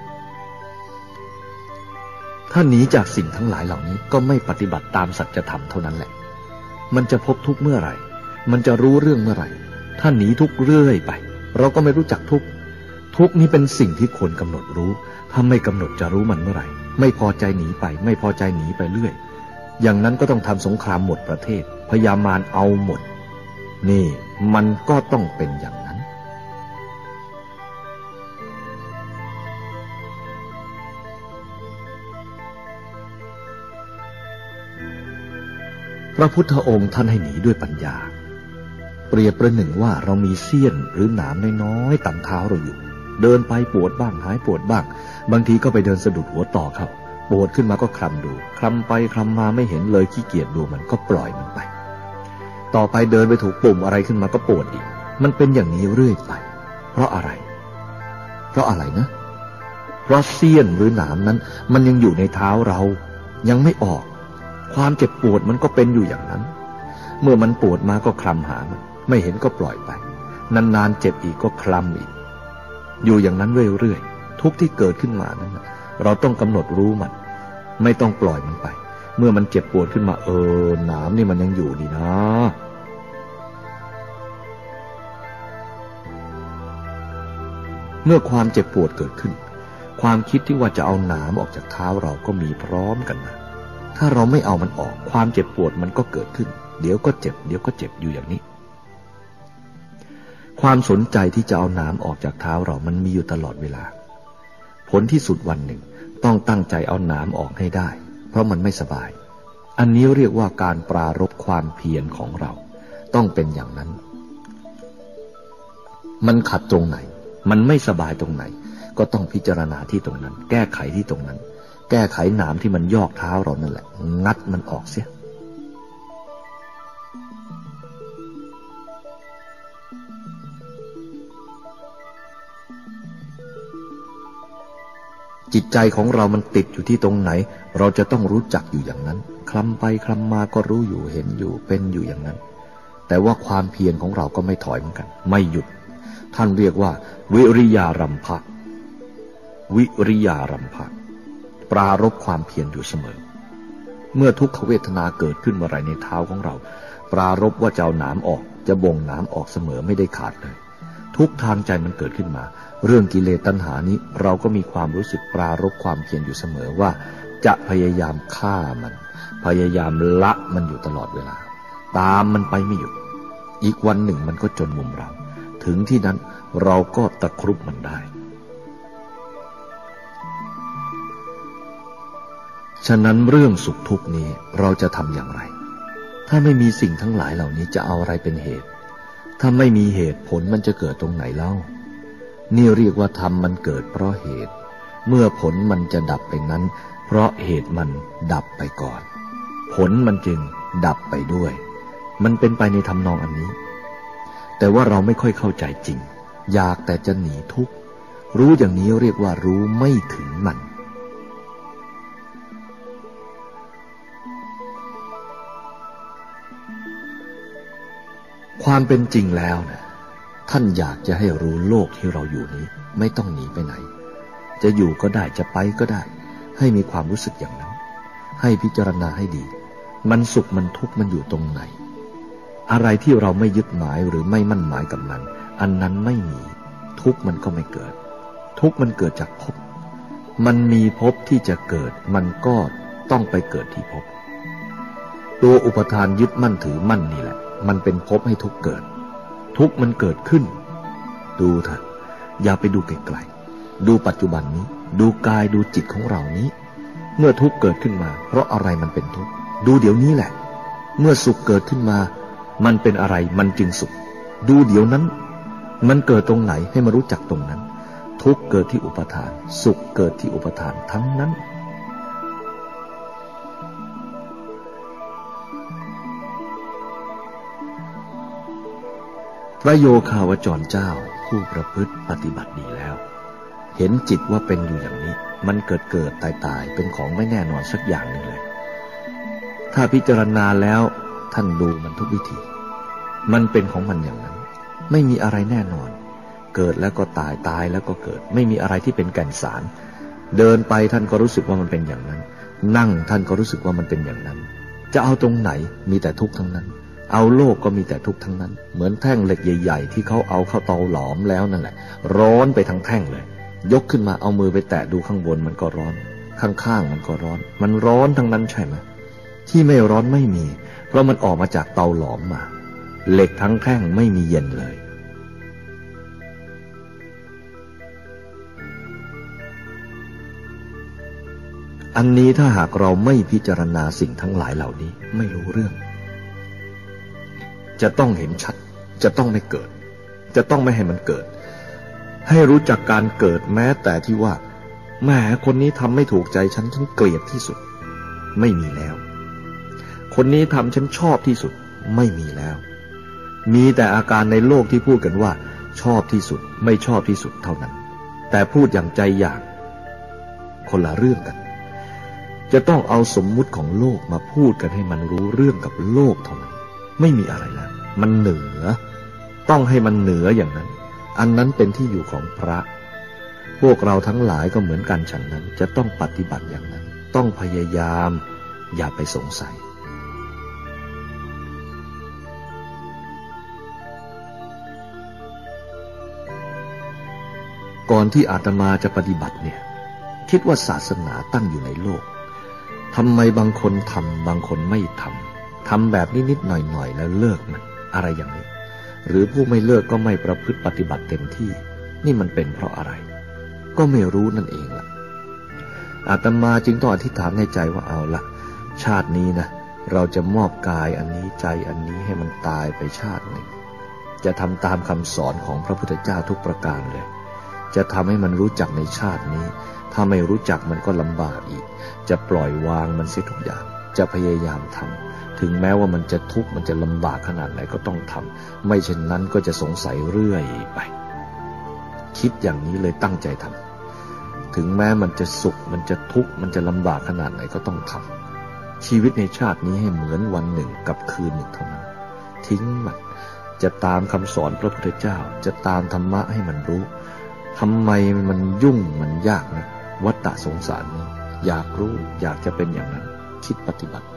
[SPEAKER 2] ถ้าหนีจากสิ่งทั้งหลายเหล่านี้ก็ไม่ปฏิบัติตามสัจธรรมเท่านั้นแหละมันจะพบทุกข์เมื่อไหร่มันจะรู้เรื่องเมื่อไหร่ถ้าหนีทุกข์เรื่อยไปเราก็ไม่รู้จักทุกข์ทุกข์นี้เป็นสิ่งที่ควรกำหนดรู้ถ้าไม่กำหนดจะรู้มันเมื่อไหร่ไม่พอใจหนีไปไม่พอใจหนีไปเรื่อยอย่างนั้นก็ต้องทำสงครามหมดประเทศพยามารเอาหมดนี่มันก็ต้องเป็นอย่างนั้นพระพุทธองค์ท่านให้หนีด้วยปัญญาเปรียบประหนึ่งว่าเรามีเสี้ยนหรือหนามน้อยๆต่ำเท้าเราอยู่เดินไปปวดบ้างหายปวดบ้างบางทีก็ไปเดินสะดุดหัวต่อครับปวดขึ้นมาก็คลำดูคลำไปคลำมาไม่เห็นเลยขี้เกียจดูมันก็ปล่อยมันไปต่อไปเดินไปถูกปุ่มอะไรขึ้นมาก็ปวดอีกมันเป็นอย่างนี้เรื่อยไปเพราะอะไรเพราะอะไรนะเพราะเสี้ยนหรือหนามนั้นมันยังอยู่ในเท้าเรายังไม่ออกความเจ็บปวดมันก็เป็นอยู่อย่างนั้นเมื่อมันปวดมาก็คลำหามันไม่เห็นก็ปล่อยไปนานๆเจ็บอีกก็คลำอีกอยู่อย่างนั้นเรื่อยๆทุกที่เกิดขึ้นมานั้นเราต้องกำหนดรู้มันไม่ต้องปล่อยมันไปเมื่อมันเจ็บปวดขึ้นมาเออหนามนี่มันยังอยู่ดีนะเมื่อความเจ็บปวดเกิดขึ้นความคิดที่ว่าจะเอาหนามออกจากเท้าเราก็มีพร้อมกันมาถ้าเราไม่เอามันออกความเจ็บปวดมันก็เกิดขึ้นเดี๋ยวก็เจ็บเดี๋ยวก็เจ็บอยู่อย่างนี้ความสนใจที่จะเอาหนามออกจากเท้าเรามันมีอยู่ตลอดเวลาผลที่สุดวันหนึ่งต้องตั้งใจเอาหนามออกให้ได้เพราะมันไม่สบายอันนี้เรียกว่าการปรารภความเพียรของเราต้องเป็นอย่างนั้นมันขัดตรงไหนมันไม่สบายตรงไหนก็ต้องพิจารณาที่ตรงนั้นแก้ไขที่ตรงนั้นแก้ไขหนามที่มันยอกเท้าเรานั่นแหละงัดมันออกเสียจิตใจของเรามันติดอยู่ที่ตรงไหนเราจะต้องรู้จักอยู่อย่างนั้นคลำไปคลำมาก็รู้อยู่เห็นอยู่เป็นอยู่อย่างนั้นแต่ว่าความเพียรของเราก็ไม่ถอยเหมือนกันไม่หยุดท่านเรียกว่าวิริยารัมภะวิริยารัมภะปรารภความเพียรอยู่เสมอเมื่อทุกขเวทนาเกิดขึ้นเมื่อไรในเท้าของเราปรารภว่าจะเอาหนามออกจะบ่งหนามออกเสมอไม่ได้ขาดเลยทุกทางใจมันเกิดขึ้นมาเรื่องกิเลสตัณหานี้เราก็มีความรู้สึกปรารภความเพียรอยู่เสมอว่าจะพยายามฆ่ามันพยายามละมันอยู่ตลอดเวลาตามมันไปไม่หยุดอีกวันหนึ่งมันก็จนมุมเราถึงที่นั้นเราก็ตะครุบมันได้ฉะนั้นเรื่องสุขทุกข์นี้เราจะทำอย่างไรถ้าไม่มีสิ่งทั้งหลายเหล่านี้จะเอาอะไรเป็นเหตุถ้าไม่มีเหตุผลมันจะเกิดตรงไหนเล่านี่เรียกว่าธรรมมันเกิดเพราะเหตุเมื่อผลมันจะดับไปนั้นเพราะเหตุมันดับไปก่อนผลมันจึงดับไปด้วยมันเป็นไปในทำนองอันนี้แต่ว่าเราไม่ค่อยเข้าใจจริงอยากแต่จะหนีทุกข์รู้อย่างนี้เรียกว่ารู้ไม่ถึงมันความเป็นจริงแล้วนะท่านอยากจะให้รู้โลกที่เราอยู่นี้ไม่ต้องหนีไปไหนจะอยู่ก็ได้จะไปก็ได้ให้มีความรู้สึกอย่างนั้นให้พิจารณาให้ดีมันสุขมันทุกข์มันอยู่ตรงไหนอะไรที่เราไม่ยึดหมายหรือไม่มั่นหมายกับมันอันนั้นไม่มีทุกข์มันก็ไม่เกิดทุกข์มันเกิดจากภพมันมีภพที่จะเกิดมันก็ต้องไปเกิดที่ภพตัวอุปทานยึดมั่นถือมั่นนี่แหละมันเป็นภพให้ทุกข์เกิดทุกข์มันเกิดขึ้นดูเถอะอย่าไปดูไกลๆดูปัจจุบันนี้ดูกายดูจิตของเรานี้เมื่อทุกข์เกิดขึ้นมาเพราะอะไรมันเป็นทุกข์ดูเดี๋ยวนี้แหละเมื่อสุขเกิดขึ้นมามันเป็นอะไรมันจึงสุขดูเดี๋ยวนั้นมันเกิดตรงไหนให้มารู้จักตรงนั้นทุกข์เกิดที่อุปทานสุขเกิดที่อุปทานทั้งนั้นพระโยคาวจรเจ้าผู้ประพฤติปฏิบัติดีแล้วเห็นจิตว่าเป็นอยู่อย่างนี้มันเกิดเกิดตายตายเป็นของไม่แน่นอนสักอย่างหนึ่งเลยถ้าพิจารณาแล้วท่านดูมันทุกวิธีมันเป็นของมันอย่างนั้นไม่มีอะไรแน่นอนเกิดแล้วก็ตายตายแล้วก็เกิดไม่มีอะไรที่เป็นแก่นสารเดินไปท่านก็รู้สึกว่ามันเป็นอย่างนั้นนั่งท่านก็รู้สึกว่ามันเป็นอย่างนั้นจะเอาตรงไหนมีแต่ทุกข์ทั้งนั้นเอาโลกก็มีแต่ทุกข์ทั้งนั้นเหมือนแท่งเหล็กใหญ่ๆที่เขาเอาเข้าเตาหลอมแล้วนั่นแหละร้อนไปทั้งแท่งเลยยกขึ้นมาเอามือไปแตะดูข้างบนมันก็ร้อนข้างๆมันก็ร้อนมันร้อนทั้งนั้นใช่ไหมที่ไม่ร้อนไม่มีเพราะมันออกมาจากเตาหลอมมาเหล็กทั้งแท่งไม่มีเย็นเลยอันนี้ถ้าหากเราไม่พิจารณาสิ่งทั้งหลายเหล่านี้ไม่รู้เรื่องจะต้องเห็นชัดจะต้องไม่เกิดจะต้องไม่ให้มันเกิดให้รู้จักการเกิดแม้แต่ที่ว่าแหมคนนี้ทำไม่ถูกใจฉันฉันเกลียดที่สุดไม่มีแล้วคนนี้ทำฉันชอบที่สุดไม่มีแล้วมีแต่อาการในโลกที่พูดกันว่าชอบที่สุดไม่ชอบที่สุดเท่านั้นแต่พูดอย่างใจอย่างคนละเรื่องกันจะต้องเอาสมมุติของโลกมาพูดกันให้มันรู้เรื่องกับโลกเท่านั้นไม่มีอะไรแล้วมันเหนือต้องให้มันเหนืออย่างนั้นอันนั้นเป็นที่อยู่ของพระพวกเราทั้งหลายก็เหมือนกันฉันนั้นจะต้องปฏิบัติอย่างนั้นต้องพยายามอย่าไปสงสัยก่อนที่อาตมาจะปฏิบัติเนี่ยคิดว่าศาสนาตั้งอยู่ในโลกทำไมบางคนทำบางคนไม่ทำทำแบบนิดๆหน่อยๆแล้วเลิกมันอะไรอย่างนี้หรือผู้ไม่เลิกก็ไม่ประพฤติปฏิบัติเต็มที่นี่มันเป็นเพราะอะไรก็ไม่รู้นั่นเองล่ะอาตมาจึงต้องอธิษฐานในใจว่าเอาละชาตินี้นะเราจะมอบกายอันนี้ใจอันนี้ให้มันตายไปชาติหนึ่งจะทำตามคำสอนของพระพุทธเจ้าทุกประการเลยจะทำให้มันรู้จักในชาตินี้ถ้าไม่รู้จักมันก็ลำบากอีกจะปล่อยวางมันเสียทุกอย่างจะพยายามทำถึงแม้ว่ามันจะทุกข์มันจะลำบากขนาดไหนก็ต้องทำไม่เช่นนั้นก็จะสงสัยเรื่อยไปคิดอย่างนี้เลยตั้งใจทำถึงแม้มันจะสุขมันจะทุกข์มันจะลำบากขนาดไหนก็ต้องทำชีวิตในชาตินี้ให้เหมือนวันหนึ่งกับคืนหนึ่งเท่านั้นทิ้งมันจะตามคำสอนพระพุทธเจ้าจะตามธรรมะให้มันรู้ทำไมมันยุ่งมันยากนะวัฏฏะสงสารนี้อยากรู้อยากจะเป็นอย่างนั้นคิดปฏิบัติ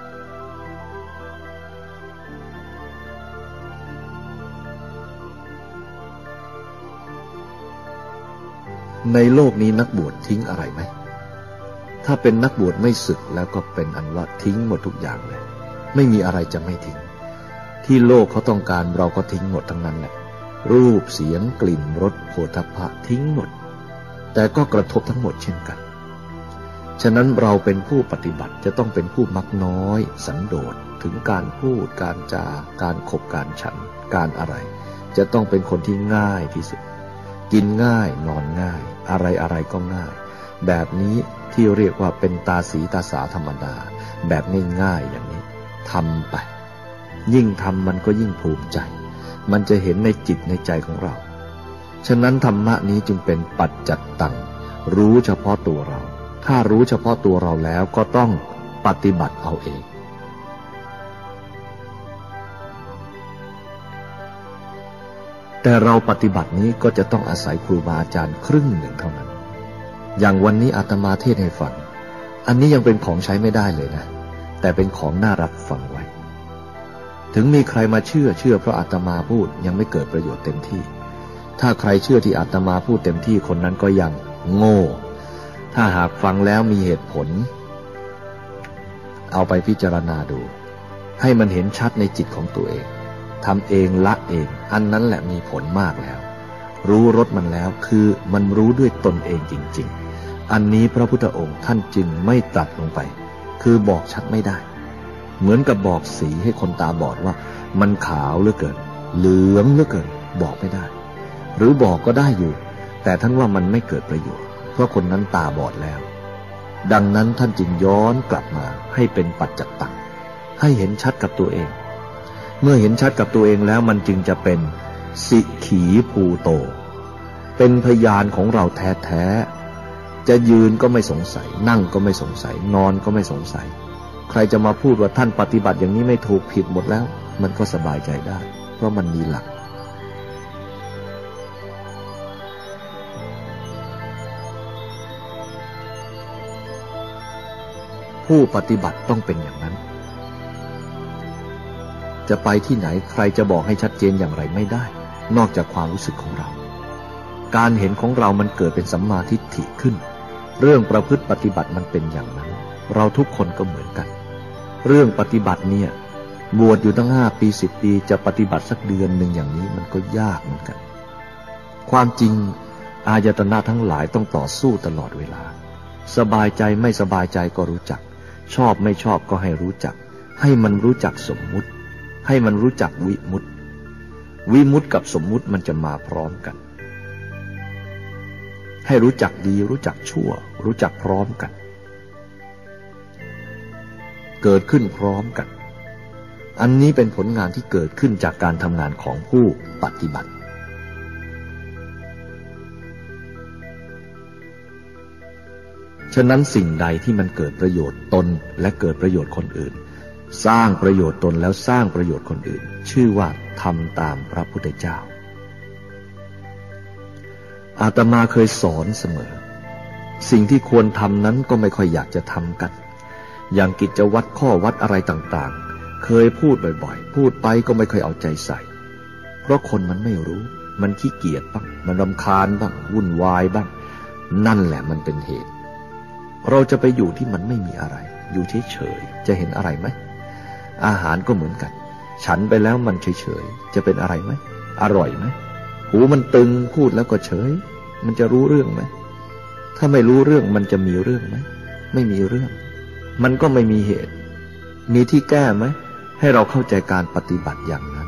[SPEAKER 2] ในโลกนี้นักบวชทิ้งอะไรไหมถ้าเป็นนักบวชไม่สึกแล้วก็เป็นอันว่าทิ้งหมดทุกอย่างเลยไม่มีอะไรจะไม่ทิ้งที่โลกเขาต้องการเราก็ทิ้งหมดทั้งนั้นแหละรูปเสียงกลิ่นรสโผฏฐัพพะทิ้งหมดแต่ก็กระทบทั้งหมดเช่นกันฉะนั้นเราเป็นผู้ปฏิบัติจะต้องเป็นผู้มักน้อยสันโดษถึงการพูดการจาการขบการฉันการอะไรจะต้องเป็นคนที่ง่ายที่สุดกินง่ายนอนง่ายอะไรอะไรก็ง่ายแบบนี้ที่เรียกว่าเป็นตาสีตาสาธรรมดาแบบง่ายๆอย่างนี้ทำไปยิ่งทำมันก็ยิ่งภูมิใจมันจะเห็นในจิตในใจของเราฉะนั้นธรรมะนี้จึงเป็นปัจจัตตังรู้เฉพาะตัวเราถ้ารู้เฉพาะตัวเราแล้วก็ต้องปฏิบัติเอาเองแต่เราปฏิบัตินี้ก็จะต้องอาศัยครูบาอาจารย์ครึ่งหนึ่งเท่านั้นอย่างวันนี้อาตมาเทศน์ให้ฟังอันนี้ยังเป็นของใช้ไม่ได้เลยนะแต่เป็นของน่ารับฟังไว้ถึงมีใครมาเชื่อเชื่อเพราะอาตมาพูดยังไม่เกิดประโยชน์เต็มที่ถ้าใครเชื่อที่อาตมาพูดเต็มที่คนนั้นก็ยังโง่ถ้าหากฟังแล้วมีเหตุผลเอาไปพิจารณาดูให้มันเห็นชัดในจิตของตัวเองทำเองละเองอันนั้นแหละมีผลมากแล้วรู้รสมันแล้วคือมันรู้ด้วยตนเองจริงๆอันนี้พระพุทธองค์ท่านจึงไม่ตรัสลงไปคือบอกชัดไม่ได้เหมือนกับบอกสีให้คนตาบอดว่ามันขาวเหลือเกินเหลืองเหลือเกินบอกไม่ได้หรือบอกก็ได้อยู่แต่ท่านว่ามันไม่เกิดประโยชน์เพราะคนนั้นตาบอดแล้วดังนั้นท่านจึงย้อนกลับมาให้เป็นปัจจัตตังให้เห็นชัดกับตัวเองเมื่อเห็นชัดกับตัวเองแล้วมันจึงจะเป็นสิขีภูโตเป็นพยานของเราแท้ๆจะยืนก็ไม่สงสัยนั่งก็ไม่สงสัยนอนก็ไม่สงสัยใครจะมาพูดว่าท่านปฏิบัติอย่างนี้ไม่ถูกผิดหมดแล้วมันก็สบายใจได้เพราะมันมีหลักผู้ปฏิบัติต้องเป็นอย่างนั้นจะไปที่ไหนใครจะบอกให้ชัดเจนอย่างไรไม่ได้นอกจากความรู้สึกของเราการเห็นของเรามันเกิดเป็นสัมมาทิฏฐิขึ้นเรื่องประพฤติปฏิบัติมันเป็นอย่างนั้นเราทุกคนก็เหมือนกันเรื่องปฏิบัติเนี่ยบวชอยู่ตั้งห้าปีสิบปีจะปฏิบัติสักเดือนหนึ่งอย่างนี้มันก็ยากเหมือนกันความจริงอายตนะทั้งหลายต้องต่อสู้ตลอดเวลาสบายใจไม่สบายใจก็รู้จักชอบไม่ชอบก็ให้รู้จักให้มันรู้จักสมมุติให้มันรู้จักวิมุตติวิมุตติกับสมมุติมันจะมาพร้อมกันให้รู้จักดีรู้จักชั่วรู้จักพร้อมกันเกิดขึ้นพร้อมกันอันนี้เป็นผลงานที่เกิดขึ้นจากการทำงานของผู้ปฏิบัติฉะนั้นสิ่งใดที่มันเกิดประโยชน์ตนและเกิดประโยชน์คนอื่นสร้างประโยชน์ตนแล้วสร้างประโยชน์คนอื่นชื่อว่าทำตามพระพุทธเจ้าอาตมาเคยสอนเสมอสิ่งที่ควรทำนั้นก็ไม่ค่อยอยากจะทำกันอย่างกิจวัตรข้อวัดอะไรต่างๆเคยพูดบ่อยๆพูดไปก็ไม่ค่อยเอาใจใส่เพราะคนมันไม่รู้มันขี้เกียจบ้างมันรำคาญบ้างวุ่นวายบ้างนั่นแหละมันเป็นเหตุเราจะไปอยู่ที่มันไม่มีอะไรอยู่เฉยๆจะเห็นอะไรไหมอาหารก็เหมือนกันฉันไปแล้วมันเฉยๆจะเป็นอะไรไหมอร่อยไหมหูมันตึงพูดแล้วก็เฉยมันจะรู้เรื่องไหมถ้าไม่รู้เรื่องมันจะมีเรื่องไหมไม่มีเรื่องมันก็ไม่มีเหตุมีที่แก้ไหมให้เราเข้าใจการปฏิบัติอย่างนั้น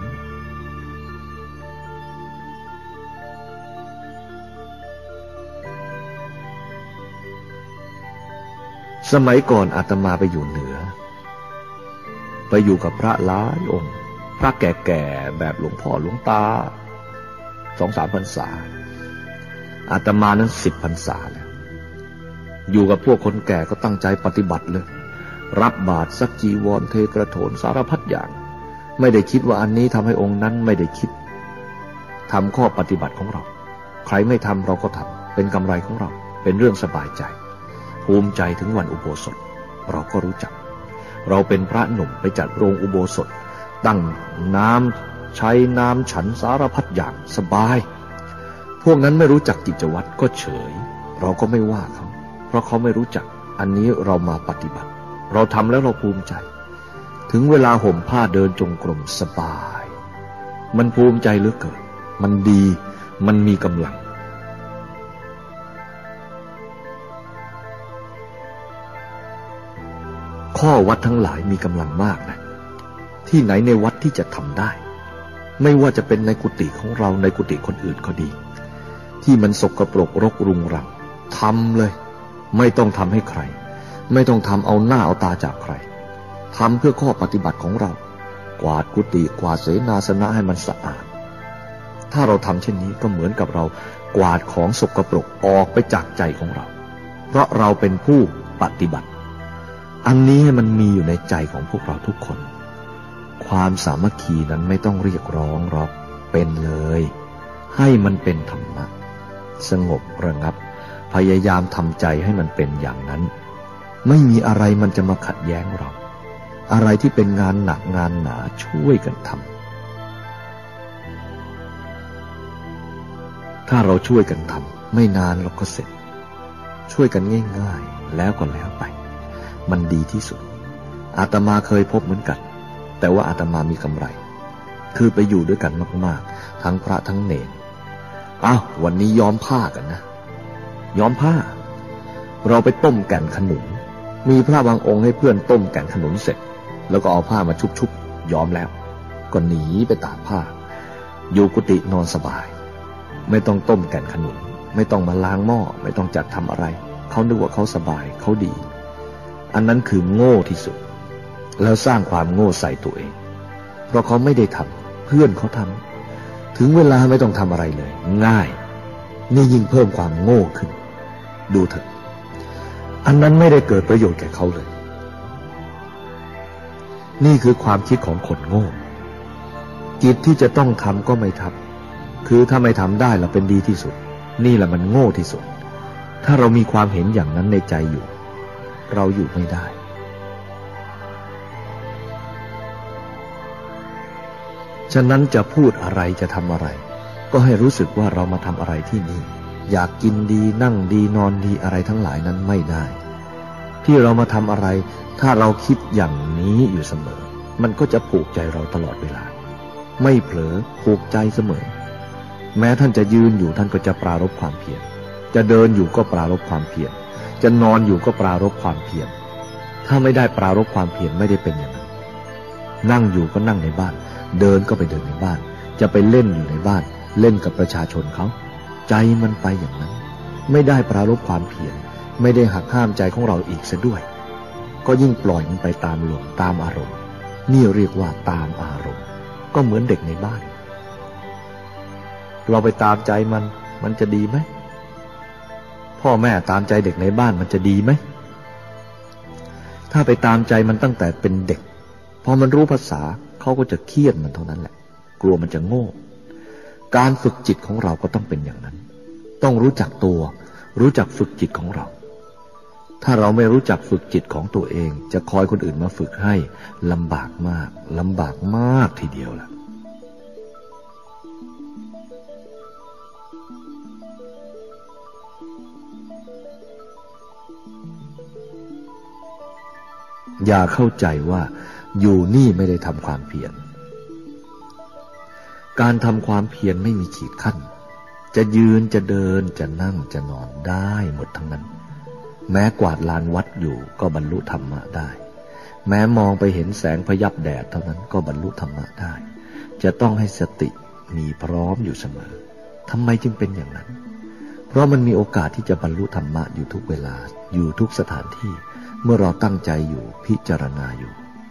[SPEAKER 2] สมัยก่อนอาตมาไปอยู่เหนือไปอยู่กับพระหลายองค์พระแก่ๆแบบหลวงพ่อหลวงตาสองสามพรรษาอาตมานั้นสิบพรรษาแล้วอยู่กับพวกคนแก่ก็ตั้งใจปฏิบัติเลยรับบาตรซักจีวรเทกระโถนสารพัดอย่างไม่ได้คิดว่าอันนี้ทำให้องค์นั้นไม่ได้คิดทำข้อปฏิบัติของเราใครไม่ทำเราก็ทำเป็นกำไรของเราเป็นเรื่องสบายใจภูมิใจถึงวันอุโบสถเราก็รู้จักเราเป็นพระหนุ่มไปจัดโรงอุโบสถตั้งน้ำใช้น้ำฉันสารพัดอย่างสบายพวกนั้นไม่รู้จักกิจวัตรก็เฉยเราก็ไม่ว่าเขาเพราะเขาไม่รู้จักอันนี้เรามาปฏิบัติเราทำแล้วเราภูมิใจถึงเวลาห่มผ้าเดินจงกรมสบายมันภูมิใจเหลือเกินมันดีมันมีกำลังข้อวัดทั้งหลายมีกำลังมากนะที่ไหนในวัดที่จะทำได้ไม่ว่าจะเป็นในกุฏิของเราในกุฏิคนอื่นก็ดีที่มันสกปรกรกรุงรังทำเลยไม่ต้องทำให้ใครไม่ต้องทำเอาหน้าเอาตาจากใครทำเพื่อข้อปฏิบัติของเรากวาดกุฏิกวาดเสนาสนะให้มันสะอาดถ้าเราทำเช่นนี้ก็เหมือนกับเรากวาดของสกปรกออกไปจากใจของเราเพราะเราเป็นผู้ปฏิบัติอันนี้มันมีอยู่ในใจของพวกเราทุกคนความสามัคคีนั้นไม่ต้องเรียกร้องหรอกเป็นเลยให้มันเป็นธรรมะสงบระงับพยายามทำใจให้มันเป็นอย่างนั้นไม่มีอะไรมันจะมาขัดแย้งเราอะไรที่เป็นงานหนักงานหนาช่วยกันทำถ้าเราช่วยกันทำไม่นานเราก็เสร็จช่วยกันง่ายๆแล้วก็แล้วไปมันดีที่สุดอาตมาเคยพบเหมือนกันแต่ว่าอาตมามีกำไรคือไปอยู่ด้วยกันมากๆทั้งพระทั้งเณรอ้าววันนี้ย้อมผ้ากันนะย้อมผ้าเราไปต้มแก่นขนุนมีพระบางองค์ให้เพื่อนต้มแก่นขนุนเสร็จแล้วก็เอาผ้ามาชุบๆย้อมแล้วก็หนีไปตากผ้าอยู่กุฏินอนสบายไม่ต้องต้มแก่นขนุนไม่ต้องมาล้างหม้อไม่ต้องจัดทำอะไรเขานึกว่าเขาสบายเขาดีอันนั้นคือโง่ที่สุดแล้วสร้างความโง่ใส่ตัวเองเพราะเขาไม่ได้ทำเพื่อนเขาทำถึงเวลาไม่ต้องทำอะไรเลยง่ายนี่ยิ่งเพิ่มความโง่ขึ้นดูเถอะอันนั้นไม่ได้เกิดประโยชน์แก่เขาเลยนี่คือความคิดของคนโง่กิจที่จะต้องทำก็ไม่ทำคือถ้าไม่ทำได้เราเป็นดีที่สุดนี่แหละมันโง่ที่สุดถ้าเรามีความเห็นอย่างนั้นในใจอยู่เราอยู่ไม่ได้ฉะนั้นจะพูดอะไรจะทำอะไรก็ให้รู้สึกว่าเรามาทำอะไรที่นี่อยากกินดีนั่งดีนอนดีอะไรทั้งหลายนั้นไม่ได้ที่เรามาทำอะไรถ้าเราคิดอย่างนี้อยู่เสมอมันก็จะผูกใจเราตลอดเวลาไม่เผลอผูกใจเสมอแม้ท่านจะยืนอยู่ท่านก็จะปรารภความเพียรจะเดินอยู่ก็ปรารภความเพียรจะนอนอยู่ก็ปรารภความเพียรถ้าไม่ได้ปรารภความเพียรไม่ได้เป็นอย่างนั้นนั่งอยู่ก็นั่งในบ้านเดินก็ไปเดินในบ้านจะไปเล่นอยู่ในบ้านเล่นกับประชาชนเขาใจมันไปอย่างนั้นไม่ได้ปรารภความเพียรไม่ได้หักห้ามใจของเราอีกซะด้วยก็ยิ่งปล่อยมันไปตามลมตามอารมณ์นี่เรียกว่าตามอารมณ์ก็เหมือนเด็กในบ้านเราไปตามใจมันมันจะดีไหมพ่อแม่ตามใจเด็กในบ้านมันจะดีไหมถ้าไปตามใจมันตั้งแต่เป็นเด็กพอมันรู้ภาษาเขาก็จะเคี่ยนมันเท่านั้นแหละกลัวมันจะโง่การฝึกจิตของเราก็ต้องเป็นอย่างนั้นต้องรู้จักตัวรู้จักฝึกจิตของเราถ้าเราไม่รู้จักฝึกจิตของตัวเองจะคอยคนอื่นมาฝึกให้ลำบากมากลำบากมากทีเดียวล่ะอย่าเข้าใจว่าอยู่นี่ไม่ได้ทำความเพียรการทำความเพียรไม่มีขีดขั้นจะยืนจะเดินจะนั่งจะนอนได้หมดทั้งนั้นแม้กวาดลานวัดอยู่ก็บรรลุธรรมะได้แม้มองไปเห็นแสงพยับแดดเท่านั้นก็บรรลุธรรมะได้จะต้องให้สติมีพร้อมอยู่เสมอทำไมจึงเป็นอย่างนั้นเพราะมันมีโอกาสที่จะบรรลุธรรมะอยู่ทุกเวลาอยู่ทุกสถานที่เมื่อเราตั้งใจอยู่พิจารณาอยู่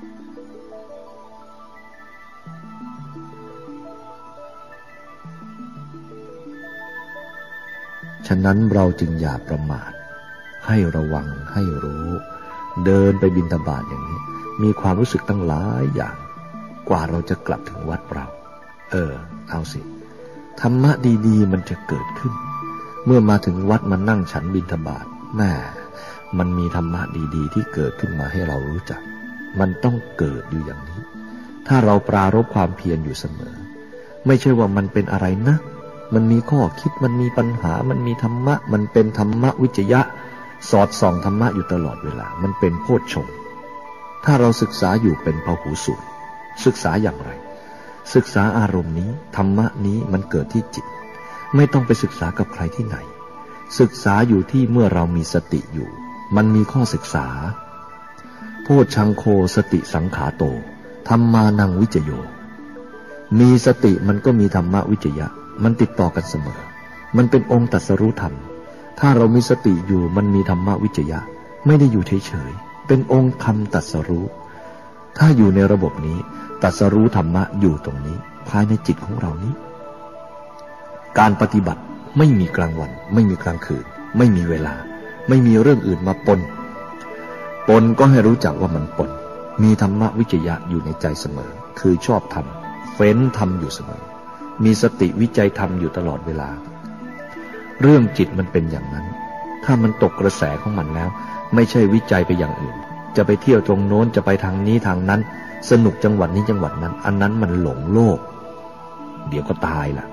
[SPEAKER 2] ฉะนั้นเราจึงอย่าประมาทให้ระวังให้รู้เดินไปบิณฑบาตอย่างนี้มีความรู้สึกตั้งหลายอย่างกว่าเราจะกลับถึงวัดเราเออเอาสิธรรมะดีๆมันจะเกิดขึ้นเมื่อมาถึงวัดมานั่งฉันบิณฑบาตแม่มันมีธรรมะดีๆที่เกิดขึ้นมาให้เรารู้จักมันต้องเกิดอยู่อย่างนี้ถ้าเราปรารภความเพียรอยู่เสมอไม่ใช่ว่ามันเป็นอะไรนะมันมีข้อคิดมันมีปัญหามันมีธรรมะมันเป็นธรรมะวิจยะสอดส่องธรรมะอยู่ตลอดเวลามันเป็นโพชฌงค์ถ้าเราศึกษาอยู่เป็นพหูสูตรศึกษาอย่างไรศึกษาอารมณ์นี้ธรรมะนี้มันเกิดที่จิตไม่ต้องไปศึกษากับใครที่ไหนศึกษาอยู่ที่เมื่อเรามีสติอยู่มันมีข้อศึกษาโพชฌังโฆสติสังขาโตธัมมานังวิจโยมีสติมันก็มีธรรมะวิจยะมันติดต่อกันเสมอมันเป็นองค์ตรัสรู้ธรรมถ้าเรามีสติอยู่มันมีธรรมะวิจยะไม่ได้อยู่เฉยๆเป็นองค์ธรรมตรัสรู้ถ้าอยู่ในระบบนี้ตรัสรู้ธรรมะอยู่ตรงนี้ภายในจิตของเรานี้การปฏิบัติไม่มีกลางวันไม่มีกลางคืนไม่มีเวลาไม่มีเรื่องอื่นมาปนปนก็ให้รู้จักว่ามันปนมีธรรมะวิจยะอยู่ในใจเสมอคือชอบธรรมเฟ้นธรรมอยู่เสมอมีสติวิจัยธรรมอยู่ตลอดเวลาเรื่องจิตมันเป็นอย่างนั้นถ้ามันตกกระแสของมันแล้วไม่ใช่วิจัยไปอย่างอื่นจะไปเที่ยวตรงโน้นจะไปทางนี้ทางนั้นสนุกจังหวัดนี้จังหวัดนั้นอันนั้นมันหลงโลกเดี๋ยวก็ตายล่ะ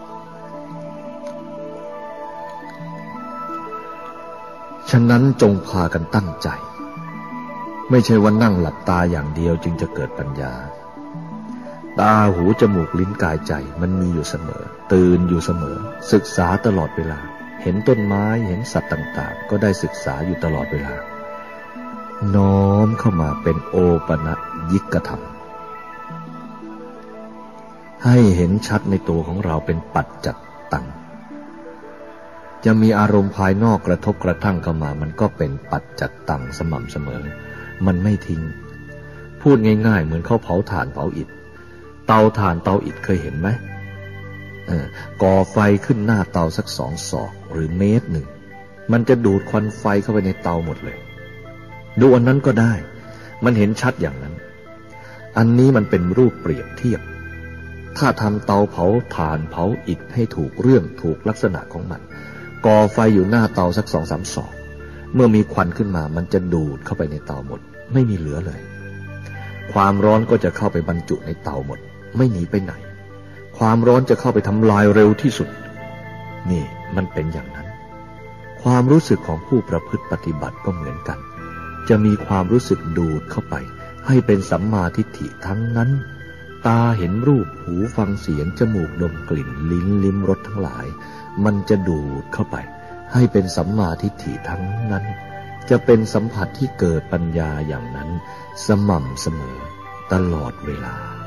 [SPEAKER 2] ฉะนั้นจงพากันตั้งใจไม่ใช่ว่านั่งหลับตาอย่างเดียวจึงจะเกิดปัญญาตาหูจมูกลิ้นกายใจมันมีอยู่เสมอตื่นอยู่เสมอศึกษาตลอดเวลาเห็นต้นไม้เห็นสัตว์ต่างๆก็ได้ศึกษาอยู่ตลอดเวลาน้อมเข้ามาเป็นโอปนยิกธรรมให้เห็นชัดในตัวของเราเป็นปัจจัตตังจะมีอารมณ์ภายนอกกระทบกระทั่งเข้ามามันก็เป็นปัจจัตตังสม่ำเสมอมันไม่ทิ้งพูดง่ายๆเหมือนเขาเผาถ่านเผาอิฐเตาถ่านเตาอิฐเคยเห็นไหมเออก่อไฟขึ้นหน้าเตาสักสองศอกหรือเมตรหนึ่งมันจะดูดควันไฟเข้าไปในเตาหมดเลยดูอันนั้นก็ได้มันเห็นชัดอย่างนั้นอันนี้มันเป็นรูปเปรียบเทียบถ้าทำเตาเผาถ่านเผาอิฐให้ถูกเรื่องถูกลักษณะของมันก่อไฟอยู่หน้าเตาสักสองสามศอกเมื่อมีควันขึ้นมามันจะดูดเข้าไปในเตาหมดไม่มีเหลือเลยความร้อนก็จะเข้าไปบรรจุในเตาหมดไม่หนีไปไหนความร้อนจะเข้าไปทำลายเร็วที่สุดนี่มันเป็นอย่างนั้นความรู้สึกของผู้ประพฤติปฏิบัติก็เหมือนกันจะมีความรู้สึกดูดเข้าไปให้เป็นสัมมาทิฏฐิทั้งนั้นตาเห็นรูปหูฟังเสียงจมูกดมกลิ่นลิ้นลิ้มรสทั้งหลายมันจะดูดเข้าไปให้เป็นสัมมาทิฏฐิทั้งนั้นจะเป็นสัมผัสที่เกิดปัญญาอย่างนั้นสม่ำเสมอตลอดเวลา